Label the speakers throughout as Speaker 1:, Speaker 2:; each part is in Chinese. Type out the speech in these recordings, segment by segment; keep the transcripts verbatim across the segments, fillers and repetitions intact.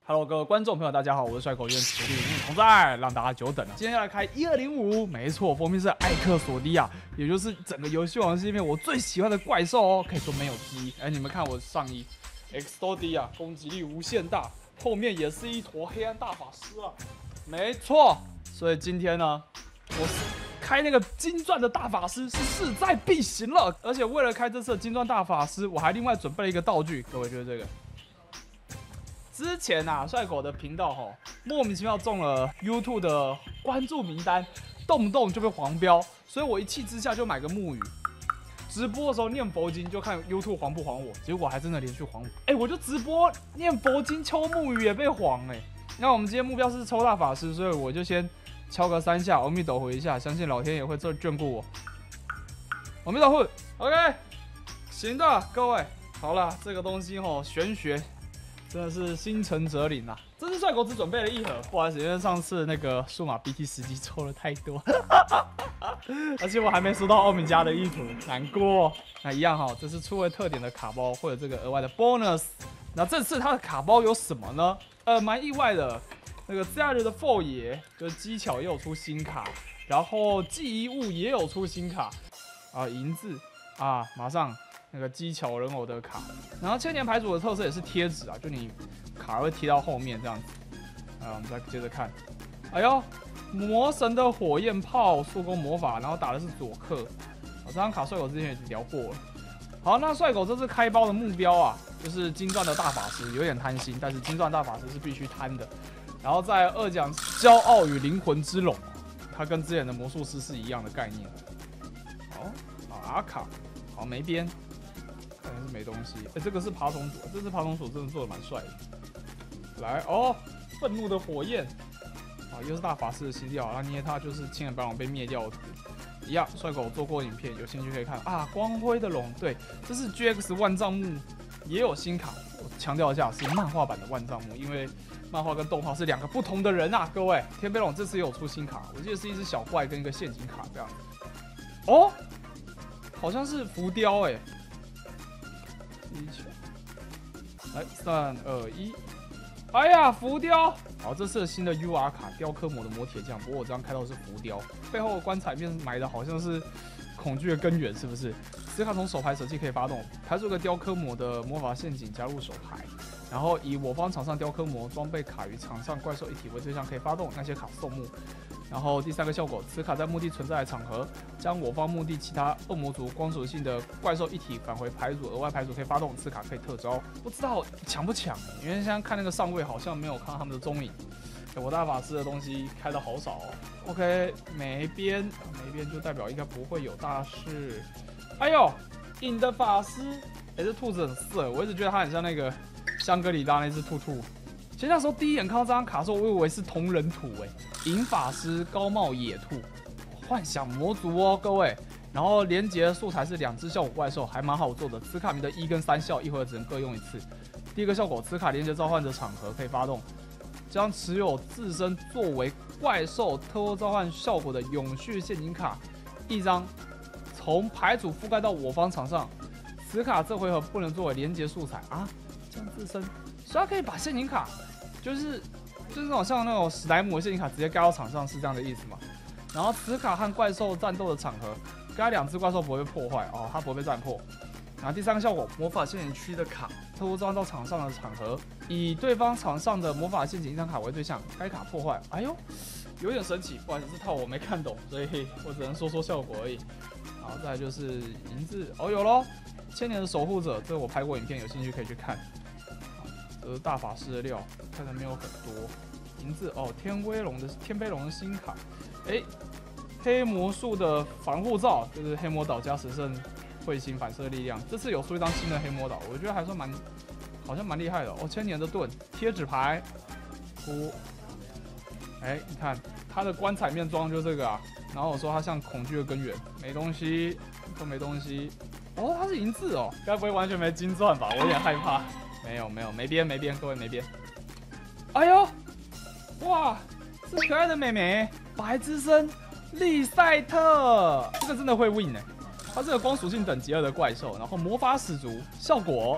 Speaker 1: Hello， 各位观众朋友，大家好，我是帅狗院实力无同在，让大家久等了。今天要来开一二零五，没错，封面是艾克索迪亚，也就是整个游戏王系列里面我最喜欢的怪兽哦，可以说没有之一。哎，你们看我上衣 ，Exodia 攻击力无限大，后面也是一坨黑暗大法师啊，没错。所以今天呢，我是开那个金钻的大法师是势在必行了，而且为了开这次的金钻大法师，我还另外准备了一个道具，各位就是这个。 之前啊，帅狗的频道吼，莫名其妙中了 YouTube 的关注名单，动不动就被黄标，所以我一气之下就买个木鱼。直播的时候念佛经，就看 YouTube 黄不黄我，结果还真的连续黄我。哎、欸，我就直播念佛经抽木鱼也被黄哎、欸。那我们今天目标是抽大法师，所以我就先敲个三下，阿弥陀佛一下，相信老天爷会这眷顾我。阿弥陀佛 ，OK， 行的，各位，好了，这个东西吼玄学。 真的是心诚则灵啊！这次帅狗只准备了一盒，不好意思，因为上次那个数码 B T 十级抽了太多，而且我还没收到奥米加的意图，难过。那一样哈，这是出为特点的卡包，会有这个额外的 bonus。那这次它的卡包有什么呢？呃，蛮意外的，那个假日的 Four 爷就是机巧也有出新卡，然后记忆物也有出新卡，啊，银字啊，马上。 那个机巧人偶的卡，然后千年牌组的特色也是贴纸啊，就你卡会贴到后面这样子。啊，我们再接着看，哎呦，魔神的火焰炮速攻魔法，然后打的是佐克。哦，这张卡帅狗之前也聊过了。好，那帅狗这次开包的目标啊，就是金钻的大法师，有点贪心，但是金钻大法师是必须贪的。然后在二奖骄傲与灵魂之龙，它跟之前的魔术师是一样的概念。好，阿卡，好没边。 可能是没东西，哎、欸，这个是爬虫组，这次爬虫组真的做的蛮帅的。来哦，愤怒的火焰，啊，又是大法师的新调，那捏它就是青眼白龙被灭掉的图。一样，帅狗做过影片，有兴趣可以看啊。光辉的龙，对，这是 G X 万丈木也有新卡，我强调一下是漫画版的万丈木，因为漫画跟动画是两个不同的人啊，各位。天飞龙这次也有出新卡，我记得是一只小怪跟一个陷阱卡这样。哦，好像是浮雕哎、欸。 一起来，三二一，哎呀，浮雕！好，这次新的 U R 卡，雕刻魔的魔铁匠。不过我这张开到的是浮雕，背后的棺材面埋的好像是恐惧的根源，是不是？此卡从手牌舍弃可以发动，排除个雕刻魔的魔法陷阱加入手牌，然后以我方场上雕刻魔装备卡与场上怪兽一体为对象可以发动，那些卡送木。 然后第三个效果，此卡在墓地存在的场合，将我方墓地其他恶魔族光属性的怪兽一体返回牌组，额外牌组可以发动，此卡可以特招。不知道强不强？因为现在看那个上位好像没有看到他们的踪影。我大法师的东西开的好少哦。OK， 没边，没边就代表应该不会有大事。哎呦，影的法师，哎，这兔子很色，我一直觉得它很像那个香格里拉那只兔兔。 其实那时候第一眼看到这张卡的时候，我以为是同人图哎，银法师高帽野兔，幻想魔族哦，各位。然后连结素材是两只效果怪兽，还蛮好做的。此卡名的一跟三效，一回合只能各用一次。第一个效果，此卡连结召唤的场合可以发动，将持有自身作为怪兽特殊召唤效果的永续陷阱卡一张，从牌组覆盖到我方场上。此卡这回合不能作为连结素材啊，将自身。 所以它可以把陷阱卡，就是就是那种像那种史莱姆的陷阱卡直接盖到场上，是这样的意思吗？然后此卡和怪兽战斗的场合，该两只怪兽不会被破坏哦，它不会被战破。然后第三个效果，魔法陷阱区的卡特殊召唤到场上的场合，以对方场上的魔法陷阱一张卡为对象，该卡破坏。哎呦，有点神奇，不好意思，这套我没看懂，所以我只能说说效果而已。然后再来就是银字，哦有咯，千年的守护者，这个我拍过影片，有兴趣可以去看。 这是大法师的料，看的没有很多。银字哦，天威龙的天飞龙的新卡，哎，黑魔术的防护罩，就是黑魔岛加神圣彗星反射力量。这次有出一张新的黑魔岛，我觉得还算蛮，好像蛮厉害的哦。千年的盾贴纸牌，呼，哎，你看它的棺材面装就这个啊。然后我说它像恐惧的根源，没东西，都没东西。哦，它是银字哦，该不会完全没金钻吧？我有点害怕。 没有没有没边没边，各位没边。哎呦，哇，是可爱的妹妹，白之声利赛特，这个真的会 win 呢。它是个光属性等级二的怪兽，然后魔法使族效果，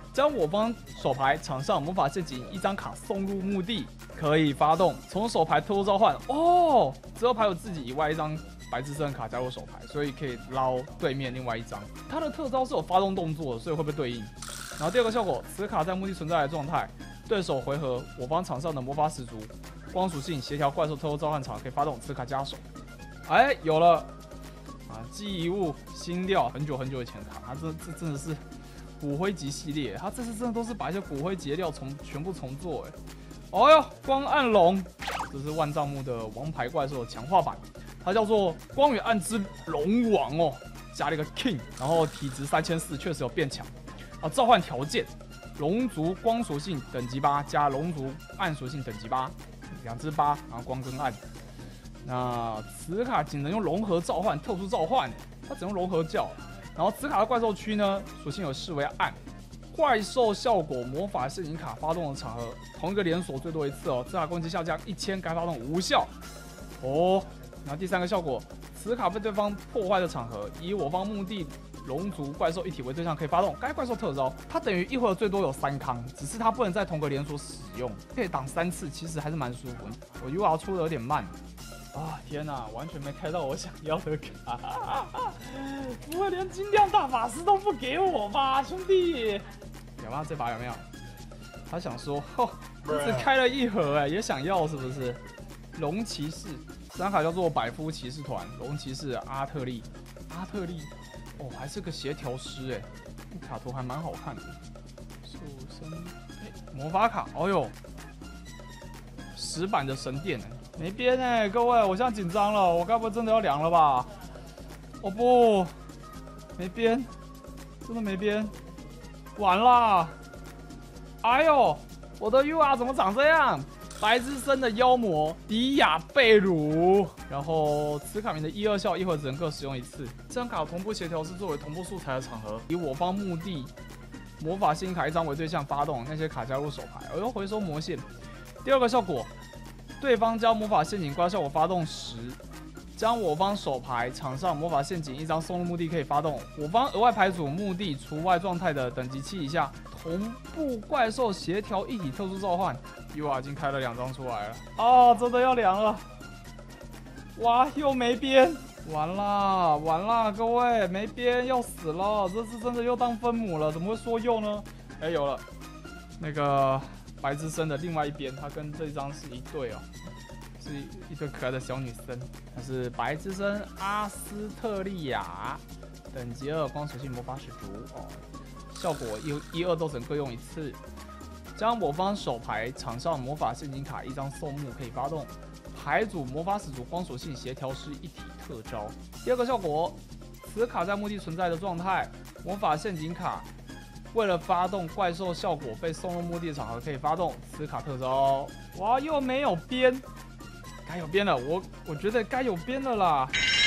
Speaker 1: 将我方手牌场上魔法陷阱一张卡送入墓地，可以发动从手牌特殊召唤哦。之后牌有自己以外一张白之身卡加入手牌，所以可以捞对面另外一张。它的特招是有发动动作的，所以会不会对应？然后第二个效果，此卡在墓地存在的状态，对手回合我方场上的魔法使族光属性协调怪兽特殊召唤场可以发动此卡加手。哎，有了啊！记忆物新料，很久很久以前的卡，它这这真的是骨灰级系列，它这次真的都是把一些骨灰级的料重全部重做哎。哦哟，光暗龙，这是万丈木的王牌怪兽强化版，它叫做光与暗之龙王哦，加了一个 king， 然后体质三千四，确实有变强啊。召唤条件：龙族光属性等级八加龙族暗属性等级八，两只八，然后光跟暗。那此卡仅能用融合召唤，特殊召唤，它只用融合叫。然后此卡的怪兽区呢，属性有视为暗。怪兽效果魔法陷阱卡发动的场合，同一个连锁最多一次哦。此卡攻击下降一千，该发动无效哦。然后第三个效果，此卡被对方破坏的场合，以我方墓地龙族怪兽一体为对象，可以发动该怪兽特招。它等于一回合最多有三康，只是它不能在同个连锁使用，可以挡三次，其实还是蛮舒服。我 U R 出的有点慢。啊天哪，完全没开到我想要的卡，不会连精亮大法师都不给我吧，兄弟？有吗？这把有没有？他想说，哦，只开了一盒哎，也想要是不是？龙骑士，这张卡叫做百夫骑士团，龙骑士阿特利，阿特利，哦，还是个协调师哎，卡图还蛮好看的。兽身，哎，魔法卡，哦呦，石板的神殿哎。没边哎、欸，各位，我现在紧张了，我该不会真的要凉了吧？哦不，没边，真的没边，完啦！哎呦，我的 U R 怎么长这样？白之森的妖魔迪亚贝鲁，然后此卡名的一二效一会只能各使用一次。这张卡同步协调是作为同步素材的场合，以我方墓地魔法新卡一张为对象发动，那些卡加入手牌，我要回收魔线。第二个效果。对方将魔法陷阱怪效果发动时，将我方手牌场上魔法陷阱一张送入墓地可以发动。我方额外牌组墓地除外状态的等级七以下同步怪兽协调一体特殊召唤。U R 已经开了两张出来了，哦，真的要凉了！哇，又没边，完啦完啦，各位没边要死了，这次真的又当分母了，怎么会说又呢？哎、欸，有了，那个。白之森的另外一边，它跟这张是一对哦，是一对可爱的小女生。它是白之森阿斯特利亚，等级二光属性魔法使族哦，效果一、一、二都只能各用一次。将我方手牌场上魔法陷阱卡一张送墓可以发动，牌组魔法使族光属性协调师一体特招。第二个效果，此卡在墓地存在的状态，魔法陷阱卡。为了发动怪兽效果被送入墓地的场合，可以发动此卡特招。哇，又没有边，该有边了，我我觉得该有边了啦。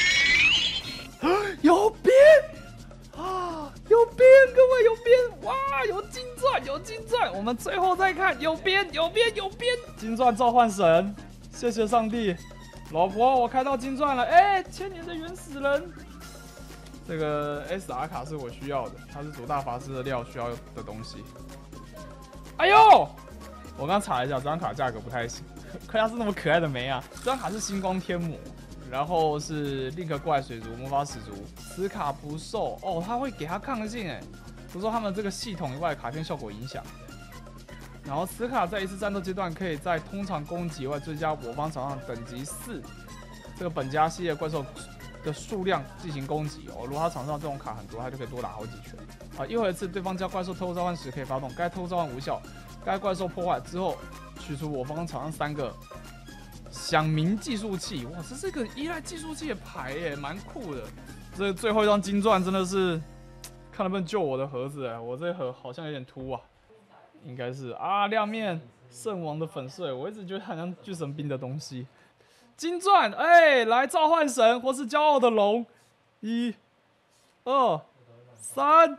Speaker 1: 有边啊，有边，各位有边，哇，有金钻，有金钻。我们最后再看，有边，有边，有边。金钻召唤神，谢谢上帝，老婆，我开到金钻了。哎、欸，千年的原始人。这个 S R 卡是我需要的，它是主大法师的料需要的东西。哎呦，我刚查了一下，这张卡价格不太行，可它是那么可爱的梅啊！这张卡是星光天魔，然后是另一个怪水族魔法使族，此卡不受哦，它会给它抗性哎，不受他们这个系统以外的卡片效果影响。然后此卡在一次战斗阶段可以在通常攻击外追加我方场上等级四这个本家系列怪兽。的数量进行攻击哦，如果他场上这种卡很多，他就可以多打好几拳啊！一回合次对方将怪兽特殊召唤时可以发动，该特殊召唤无效，该怪兽破坏之后取出我方场上三个响鸣计数器，哇，这是一个依赖计数器的牌耶，蛮酷的。这最后一张金钻真的是看能不能救我的盒子哎，我这盒好像有点凸啊，应该是啊亮面圣王的粉碎，我一直觉得很像巨神兵的东西。金钻，哎、欸，来召唤神或是骄傲的龙，一、二、三，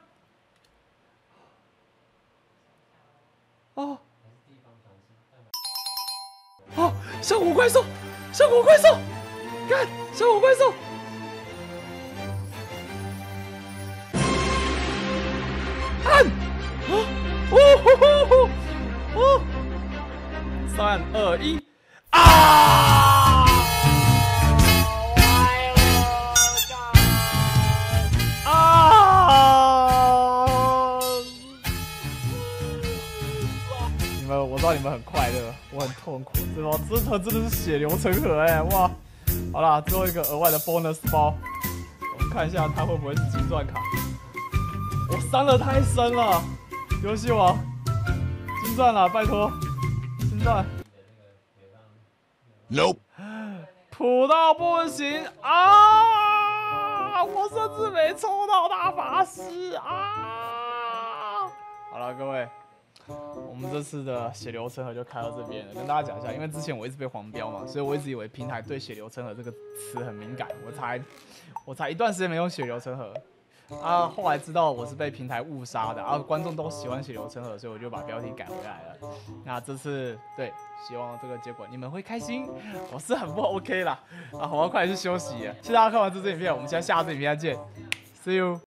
Speaker 1: 哦，哦，效果怪兽，效果怪兽，看效果怪兽，按，啊。 二一，啊！啊！你们，我知道你们很快乐，我很痛苦，这包这盒真的是血流成河哎、欸！哇，好啦，最后一个额外的 bonus 包，我们看一下它会不会是金钻卡。我伤得太深了，游戏王，金钻啦，拜托，金钻。
Speaker 2: Nope。
Speaker 1: 普到不行啊！我甚至没抽到大法师啊！好了，各位，我们这次的血流成河就开到这边了。跟大家讲一下，因为之前我一直被黄标嘛，所以我一直以为平台对血流成河这个词很敏感，我才我才一段时间没用血流成河。啊，后来知道我是被平台误杀的，啊，观众都喜欢血流成河，所以我就把标题改回来了。那这次对，希望这个结果你们会开心，我是很不 OK 啦。啊，我要快点去休息了。谢谢大家看完这支影片，我们现在下支影片再见 ，See you。